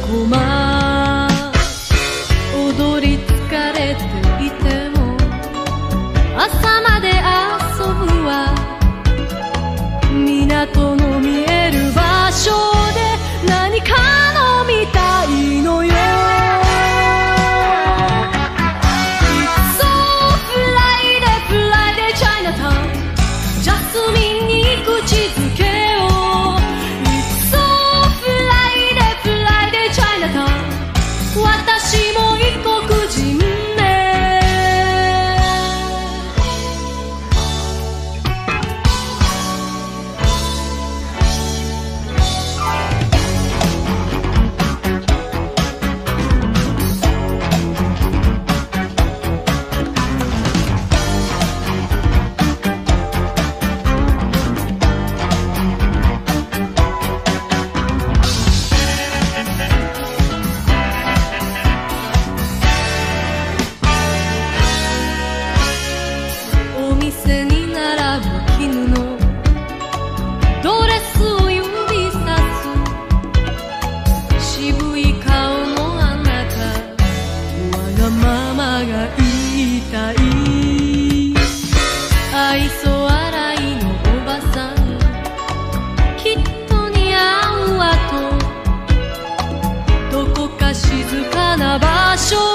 こま踊り疲れていても朝まで遊ぶわ。港の見える場所で何か飲みたいのよ。It's so Friday, Friday Chinatown ジャスミンに口づけよう。 It's so Friday, Friday Chinatown 私も異国人ね。お店に並ぶ絹のドレスを指さす渋い顔のあなた、わがままが言いたい。愛想笑いのおばさん、きっと似合うわとどこか静かな場所